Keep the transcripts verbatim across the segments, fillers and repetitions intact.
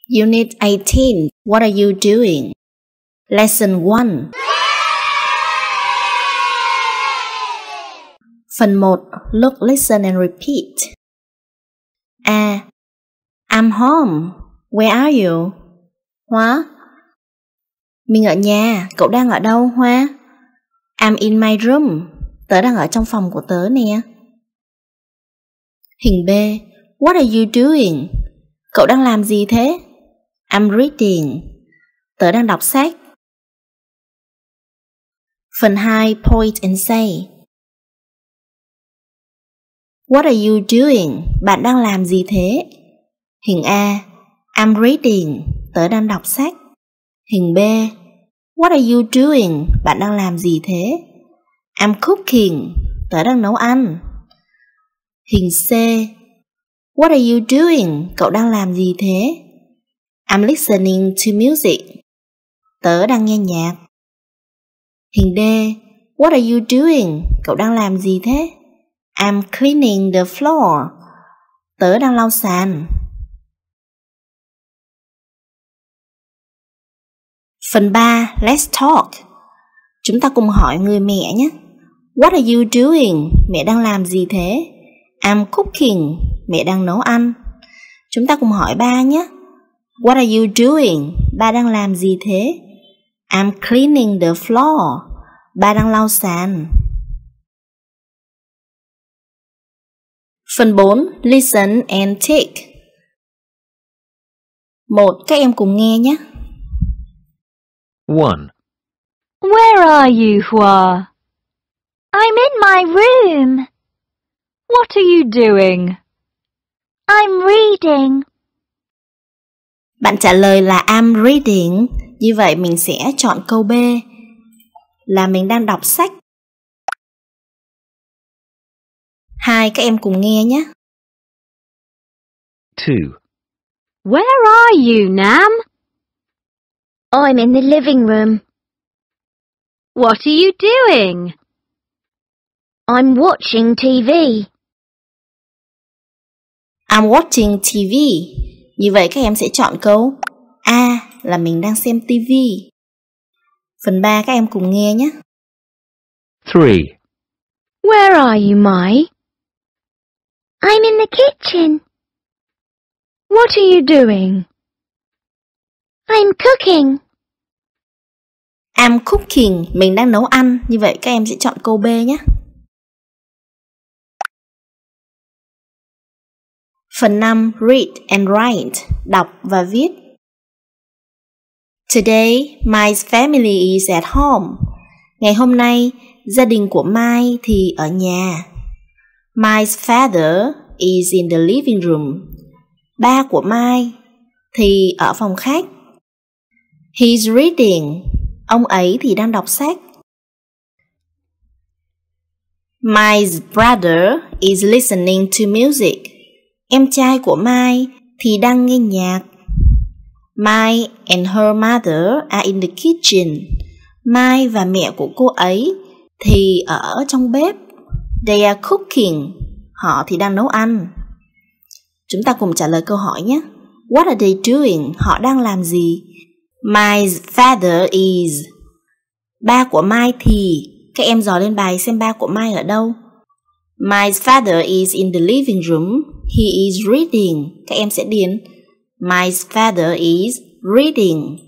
Unit eighteen. What are you doing? Lesson one. Phần một. Look, listen and repeat. A. I'm home. Where are you? Hoa. Mình ở nhà. Cậu đang ở đâu, Hoa? I'm in my room. Tớ đang ở trong phòng của tớ nè. Hình B. What are you doing? Cậu đang làm gì thế? I'm reading. Tớ đang đọc sách. Phần hai. Point and say. What are you doing? Bạn đang làm gì thế? Hình A. I'm reading. Tớ đang đọc sách. Hình B. What are you doing? Bạn đang làm gì thế? I'm cooking. Tớ đang nấu ăn. Hình C. What are you doing? Cậu đang làm gì thế? I'm listening to music. Tớ đang nghe nhạc. Hình D. What are you doing? Cậu đang làm gì thế? I'm cleaning the floor. Tớ đang lau sàn. Phần ba. Let's talk. Chúng ta cùng hỏi người mẹ nhé. What are you doing? Mẹ đang làm gì thế? I'm cooking. Mẹ đang nấu ăn. Chúng ta cùng hỏi ba nhé. What are you doing? Ba đang làm gì thế? I'm cleaning the floor. Ba đang lau sàn. Phần bốn. Listen and take. Một. Các em cùng nghe nhé. one. Where are you, Hua? I'm in my room. What are you doing? I'm reading. Bạn trả lời là I'm reading. Như vậy mình sẽ chọn câu B là mình đang đọc sách. Hai. Các em cùng nghe nhé. two. Where are you, Nam? I'm in the living room. What are you doing? I'm watching T V. I'm watching ti vi. Như vậy các em sẽ chọn câu A là mình đang xem ti vi. Phần ba. Các em cùng nghe nhé. three. Where are you, Mai? I'm in the kitchen. What are you doing? I'm cooking. I'm cooking. Mình đang nấu ăn. Như vậy các em sẽ chọn câu B nhé. Phần năm. Read and write. Đọc và viết. Today, Mai's family is at home. Ngày hôm nay, gia đình của Mai thì ở nhà. Mai's father is in the living room. Ba của Mai thì ở phòng khách. He's reading. Ông ấy thì đang đọc sách. Mai's brother is listening to music. Em trai của Mai thì đang nghe nhạc. Mai and her mother are in the kitchen. Mai và mẹ của cô ấy thì ở trong bếp. They are cooking. Họ thì đang nấu ăn. Chúng ta cùng trả lời câu hỏi nhé. What are they doing? Họ đang làm gì? Mai's father is. Ba của Mai thì. Các em dò lên bài xem ba của Mai ở đâu. Mai's father is in the living room. He is reading. Các em sẽ điền Mai's father is reading.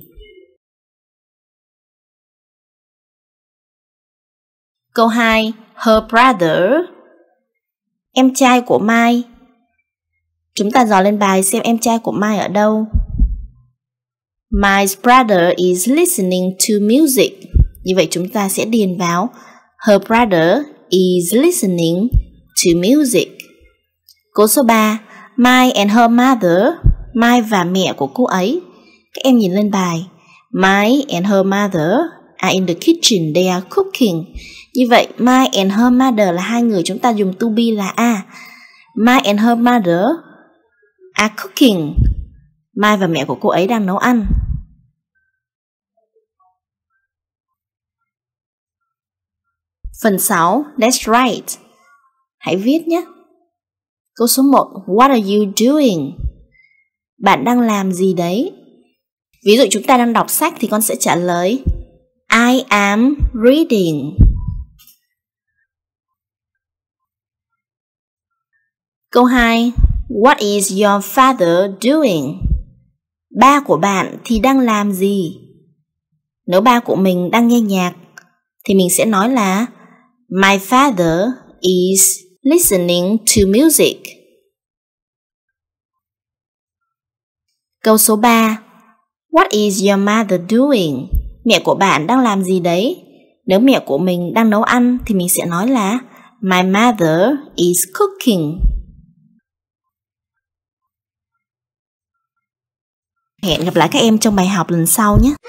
Câu hai. Her brother. Em trai của Mai. Chúng ta dò lên bài xem em trai của Mai ở đâu. Mai's brother is listening to music. Như vậy chúng ta sẽ điền vào her brother is listening to music. Câu số ba. Mai and her mother. Mai và mẹ của cô ấy. Các em nhìn lên bài. Mai and her mother are in the kitchen. They are cooking. Như vậy Mai and her mother là hai người, chúng ta dùng to be là A. Mai and her mother are cooking. Mai và mẹ của cô ấy đang nấu ăn. Phần sáu. Let's write. Hãy viết nhé. Câu số một. What are you doing? bạn đang làm gì đấy? Ví dụ chúng ta đang đọc sách thì con sẽ trả lời I am reading. Câu hai. What is your father doing? Ba của bạn thì đang làm gì? Nếu ba của mình đang nghe nhạc thì mình sẽ nói là My father is listening to music. Câu số ba. What is your mother doing? Mẹ của bạn đang làm gì đấy? Nếu mẹ của mình đang nấu ăn thì mình sẽ nói là My mother is cooking. Hẹn gặp lại các em trong bài học lần sau nhé.